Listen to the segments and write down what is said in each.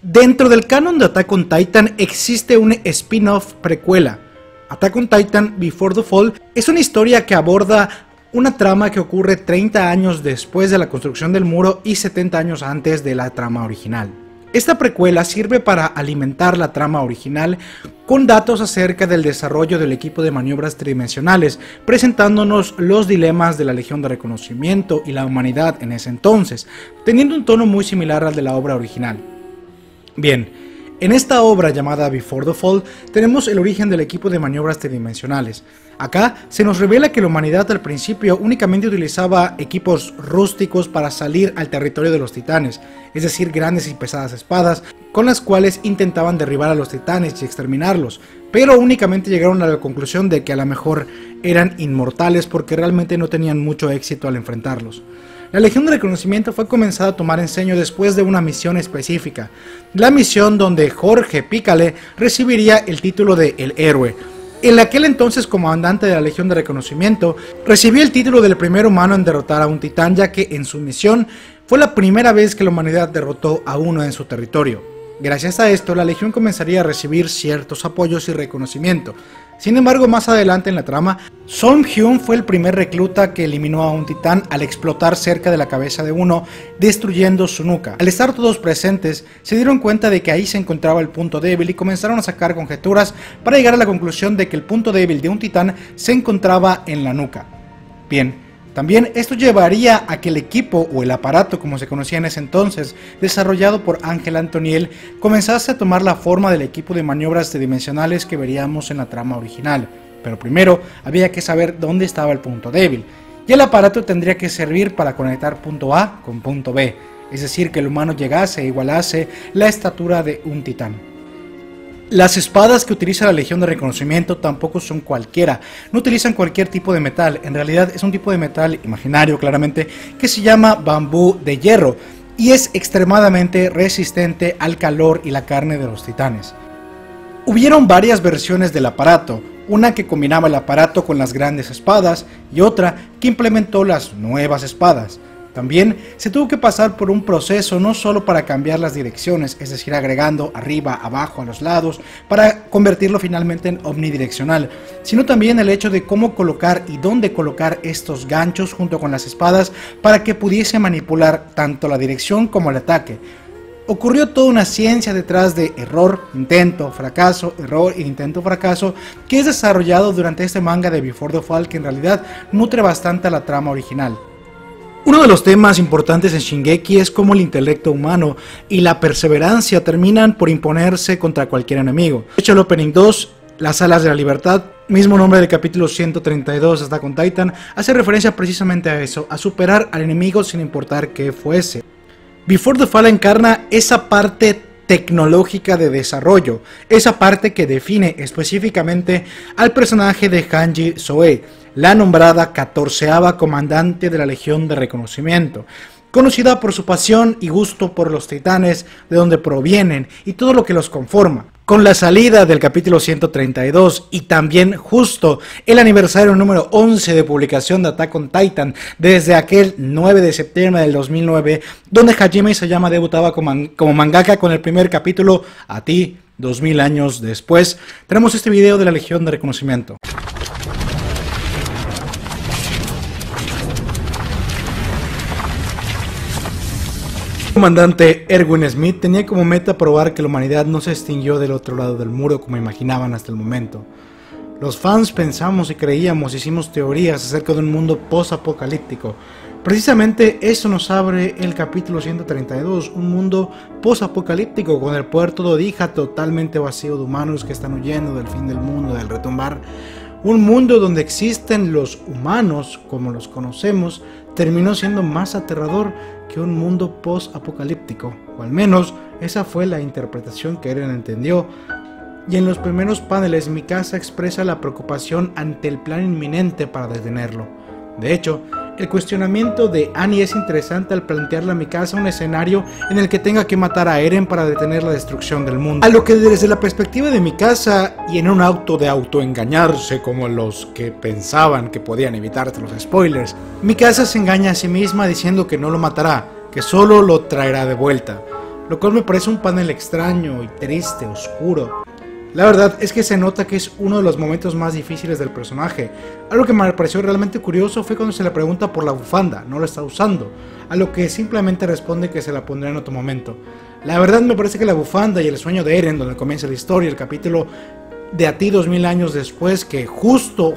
Dentro del canon de Attack on Titan existe un spin-off precuela. Attack on Titan Before the Fall es una historia que aborda una trama que ocurre 30 años después de la construcción del muro y 70 años antes de la trama original. Esta precuela sirve para alimentar la trama original con datos acerca del desarrollo del equipo de maniobras tridimensionales, presentándonos los dilemas de la Legión de Reconocimiento y la humanidad en ese entonces, teniendo un tono muy similar al de la obra original. Bien, en esta obra llamada Before the Fall tenemos el origen del equipo de maniobras tridimensionales. Acá se nos revela que la humanidad al principio únicamente utilizaba equipos rústicos para salir al territorio de los titanes, es decir, grandes y pesadas espadas, con las cuales intentaban derribar a los titanes y exterminarlos, pero únicamente llegaron a la conclusión de que a lo mejor eran inmortales porque realmente no tenían mucho éxito al enfrentarlos. La Legión de Reconocimiento fue comenzada a tomar en serio después de una misión específica, la misión donde Jorge Picale recibiría el título de El Héroe. En aquel entonces comandante de la Legión de Reconocimiento, recibió el título del primer humano en derrotar a un titán, ya que en su misión fue la primera vez que la humanidad derrotó a uno en su territorio. Gracias a esto, la Legión comenzaría a recibir ciertos apoyos y reconocimiento. Sin embargo, más adelante en la trama, Son Hyun fue el primer recluta que eliminó a un titán al explotar cerca de la cabeza de uno, destruyendo su nuca. Al estar todos presentes, se dieron cuenta de que ahí se encontraba el punto débil y comenzaron a sacar conjeturas para llegar a la conclusión de que el punto débil de un titán se encontraba en la nuca. Bien, también esto llevaría a que el equipo o el aparato, como se conocía en ese entonces, desarrollado por Ángel Antoniel, comenzase a tomar la forma del equipo de maniobras tridimensionales que veríamos en la trama original. Pero primero había que saber dónde estaba el punto débil, y el aparato tendría que servir para conectar punto A con punto B, es decir, que el humano llegase e igualase la estatura de un titán. Las espadas que utiliza la Legión de Reconocimiento tampoco son cualquiera, no utilizan cualquier tipo de metal, en realidad es un tipo de metal imaginario claramente que se llama bambú de hierro y es extremadamente resistente al calor y la carne de los titanes. Hubieron varias versiones del aparato, una que combinaba el aparato con las grandes espadas y otra que implementó las nuevas espadas. También se tuvo que pasar por un proceso no solo para cambiar las direcciones, es decir, agregando arriba, abajo, a los lados, para convertirlo finalmente en omnidireccional, sino también el hecho de cómo colocar y dónde colocar estos ganchos junto con las espadas para que pudiese manipular tanto la dirección como el ataque. Ocurrió toda una ciencia detrás de error, intento, fracaso, error e intento, fracaso, que es desarrollado durante este manga de Before the Fall, que en realidad nutre bastante a la trama original. Uno de los temas importantes en Shingeki es cómo el intelecto humano y la perseverancia terminan por imponerse contra cualquier enemigo. De hecho, el Opening 2, Las Alas de la Libertad, mismo nombre del capítulo 132 de Attack on Titan, hace referencia precisamente a eso, a superar al enemigo sin importar qué fuese. Before the Fall encarna esa parte tecnológica de desarrollo, esa parte que define específicamente al personaje de Hanji Soe, la nombrada 14ª comandante de la Legión de Reconocimiento, conocida por su pasión y gusto por los titanes, de donde provienen y todo lo que los conforma. Con la salida del capítulo 132 y también justo el aniversario número 11 de publicación de Attack on Titan, desde aquel 9 de septiembre del 2009, donde Hajime Isayama debutaba como mangaka con el primer capítulo, A ti, 2000 años después, tenemos este video de la Legión de Reconocimiento. El comandante Erwin Smith tenía como meta probar que la humanidad no se extinguió del otro lado del muro como imaginaban hasta el momento. Los fans pensamos y creíamos, hicimos teorías acerca de un mundo post-apocalíptico. Precisamente eso nos abre el capítulo 132, un mundo post-apocalíptico con el puerto de Odija totalmente vacío de humanos que están huyendo del fin del mundo, del retumbar. Un mundo donde existen los humanos como los conocemos terminó siendo más aterrador que un mundo post-apocalíptico, o al menos esa fue la interpretación que Eren entendió. Y en los primeros paneles Mikasa expresa la preocupación ante el plan inminente para detenerlo. De hecho, el cuestionamiento de Annie es interesante al plantearle a Mikasa un escenario en el que tenga que matar a Eren para detener la destrucción del mundo. A lo que desde la perspectiva de Mikasa, y en un acto de autoengañarse como los que pensaban que podían evitarse los spoilers, Mikasa se engaña a sí misma diciendo que no lo matará, que solo lo traerá de vuelta. lo cual me parece un panel extraño y triste, oscuro. La verdad es que se nota que es uno de los momentos más difíciles del personaje. Algo que me pareció realmente curioso fue cuando se le pregunta por la bufanda, no la está usando, a lo que simplemente responde que se la pondrá en otro momento. La verdad me parece que la bufanda y el sueño de Eren, donde comienza la historia, el capítulo de A ti 2000 años después, que justo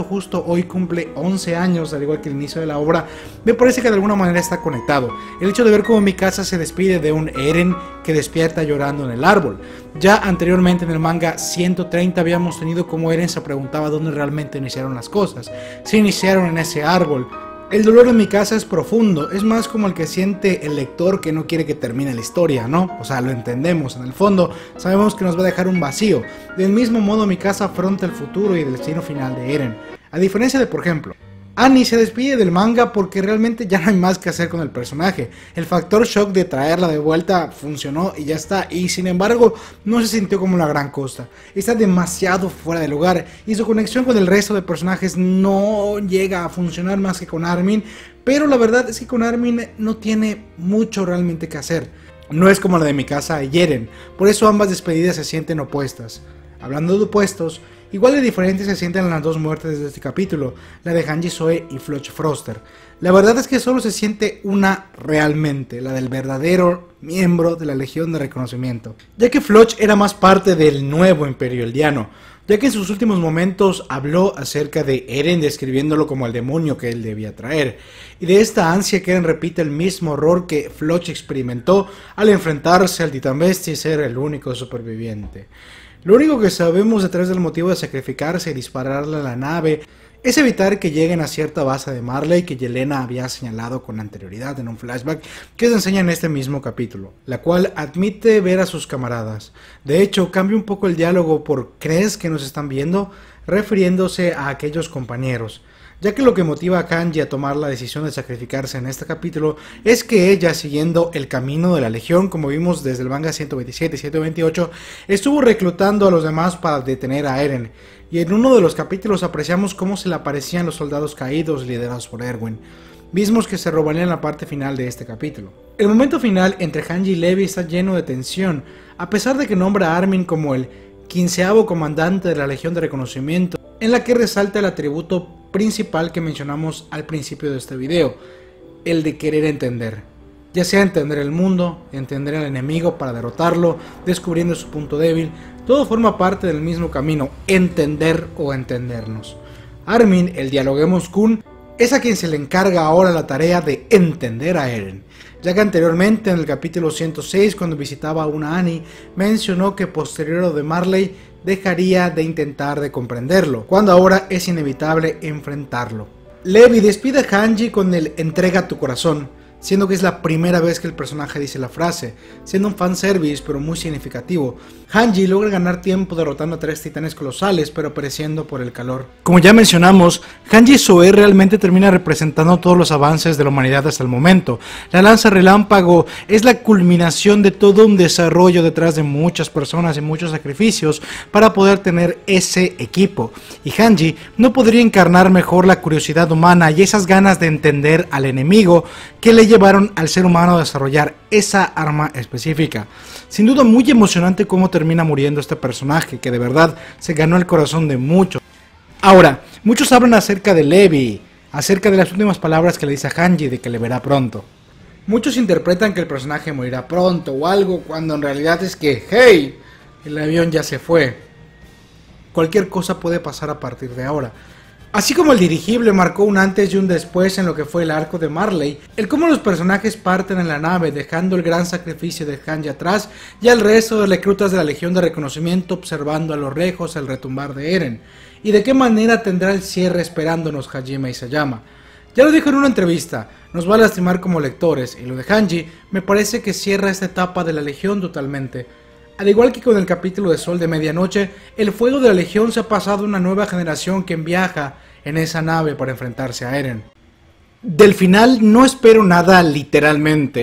hoy cumple 11 años, al igual que el inicio de la obra, me parece que de alguna manera está conectado. El hecho de ver cómo Mikasa se despide de un Eren que despierta llorando en el árbol. Ya anteriormente en el manga 130 habíamos tenido como Eren se preguntaba dónde realmente iniciaron las cosas. Se iniciaron en ese árbol. El dolor de Mikasa es profundo, es más como el que siente el lector que no quiere que termine la historia, ¿no? O sea, lo entendemos, en el fondo sabemos que nos va a dejar un vacío. Del mismo modo Mikasa afronta el futuro y el destino final de Eren. A diferencia de, por ejemplo, Annie se despide del manga porque realmente ya no hay más que hacer con el personaje. El factor shock de traerla de vuelta funcionó y ya está, y sin embargo no se sintió como una gran cosa. Está demasiado fuera de lugar y su conexión con el resto de personajes no llega a funcionar más que con Armin, pero la verdad es que con Armin no tiene mucho realmente que hacer. No es como la de Mikasa y Eren, por eso ambas despedidas se sienten opuestas. Hablando de opuestos, igual de diferentes se sienten las dos muertes de este capítulo, la de Hanji Zoe y Floch Froster. La verdad es que solo se siente una realmente, la del verdadero miembro de la Legión de Reconocimiento, ya que Floch era más parte del nuevo Imperio Eldiano, ya que en sus últimos momentos habló acerca de Eren describiéndolo como el demonio que él debía traer, y de esta ansia que Eren repite el mismo horror que Floch experimentó al enfrentarse al Titán Bestia y ser el único superviviente. Lo único que sabemos detrás del motivo de sacrificarse y dispararle a la nave es evitar que lleguen a cierta base de Marley que Yelena había señalado con anterioridad en un flashback que se enseña en este mismo capítulo, la cual admite ver a sus camaradas. De hecho, cambia un poco el diálogo por ¿crees que nos están viendo?, refiriéndose a aquellos compañeros, ya que lo que motiva a Hanji a tomar la decisión de sacrificarse en este capítulo es que ella, siguiendo el camino de la Legión, como vimos desde el manga 127 y 128, estuvo reclutando a los demás para detener a Eren, y en uno de los capítulos apreciamos cómo se le aparecían los soldados caídos liderados por Erwin, mismos que se robarían la parte final de este capítulo. El momento final entre Hanji y Levi está lleno de tensión, a pesar de que nombra a Armin como el 15º comandante de la Legión de Reconocimiento, en la que resalta el atributo principal que mencionamos al principio de este video, el de querer entender, ya sea entender el mundo, entender al enemigo para derrotarlo, descubriendo su punto débil, todo forma parte del mismo camino, entender o entendernos. Armin, el Dialoguemos Kun, es a quien se le encarga ahora la tarea de entender a Eren, ya que anteriormente en el capítulo 106, cuando visitaba a una Annie, mencionó que posterior a lo de Marley dejaría de intentar de comprenderlo, cuando ahora es inevitable enfrentarlo. Levi despide a Hanji con el entrega tu corazón, siendo que es la primera vez que el personaje dice la frase, siendo un fanservice pero muy significativo. Hanji logra ganar tiempo derrotando a 3 titanes colosales, pero pereciendo por el calor. Como ya mencionamos, Hanji Zoe realmente termina representando todos los avances de la humanidad hasta el momento. La lanza relámpago es la culminación de todo un desarrollo detrás de muchas personas y muchos sacrificios para poder tener ese equipo. Y Hanji no podría encarnar mejor la curiosidad humana y esas ganas de entender al enemigo que le llevaron al ser humano a desarrollar esa arma específica. Sin duda muy emocionante cómo termina muriendo este personaje, que de verdad se ganó el corazón de muchos. Ahora, muchos hablan acerca de Levi, acerca de las últimas palabras que le dice a Hanji de que le verá pronto. Muchos interpretan que el personaje morirá pronto o algo, cuando en realidad es que, hey, el avión ya se fue. Cualquier cosa puede pasar a partir de ahora. Así como el dirigible marcó un antes y un después en lo que fue el arco de Marley, el cómo los personajes parten en la nave dejando el gran sacrificio de Hanji atrás y al resto de reclutas de la Legión de Reconocimiento observando a lo lejos el retumbar de Eren, y de qué manera tendrá el cierre esperándonos Hajime Isayama. Ya lo dijo en una entrevista, nos va a lastimar como lectores, y lo de Hanji me parece que cierra esta etapa de la Legión totalmente. Al igual que con el capítulo de Sol de Medianoche, el fuego de la Legión se ha pasado a una nueva generación que viaja en esa nave para enfrentarse a Eren. Del final no espero nada literalmente,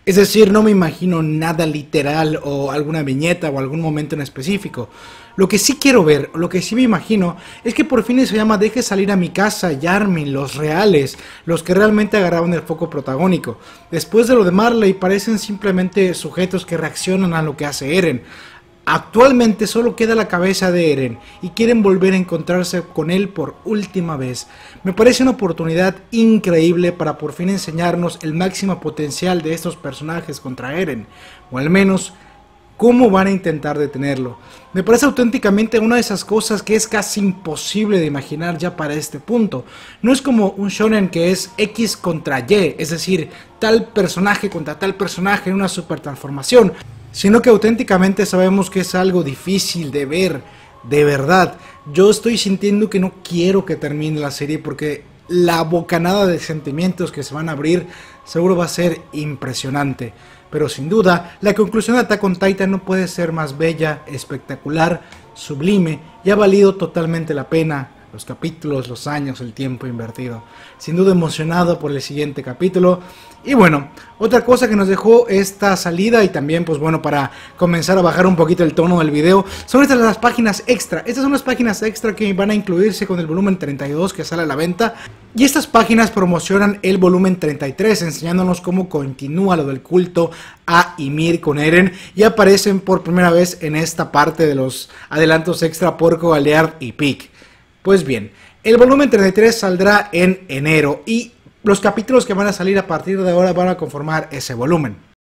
Es decir, no me imagino nada literal o alguna viñeta o algún momento en específico. Lo que sí quiero ver, lo que sí me imagino, es que por fin Isayama deje salir a Mikasa y Armin, los reales, los que realmente agarraban el foco protagónico. Después de lo de Marley parecen simplemente sujetos que reaccionan a lo que hace Eren. Actualmente solo queda la cabeza de Eren y quieren volver a encontrarse con él por última vez. Me parece una oportunidad increíble para por fin enseñarnos el máximo potencial de estos personajes contra Eren, o al menos cómo van a intentar detenerlo. Me parece auténticamente una de esas cosas que es casi imposible de imaginar ya para este punto. No es como un shonen que es X contra Y, es decir, tal personaje contra tal personaje en una super transformación, sino que auténticamente sabemos que es algo difícil de ver, de verdad. Yo estoy sintiendo que no quiero que termine la serie porque la bocanada de sentimientos que se van a abrir seguro va a ser impresionante. Pero sin duda, la conclusión de Attack on Titan no puede ser más bella, espectacular, sublime y ha valido totalmente la pena. Los capítulos, los años, el tiempo invertido. Sin duda emocionado por el siguiente capítulo. Y bueno, otra cosa que nos dejó esta salida y también pues bueno para comenzar a bajar un poquito el tono del video son estas las páginas extra. Estas son las páginas extra que van a incluirse con el volumen 32 que sale a la venta. Y estas páginas promocionan el volumen 33 enseñándonos cómo continúa lo del culto a Ymir con Eren. Y aparecen por primera vez en esta parte de los adelantos extra Porco, Aleard y Pieck. Pues bien, el volumen 33 saldrá en enero y los capítulos que van a salir a partir de ahora van a conformar ese volumen.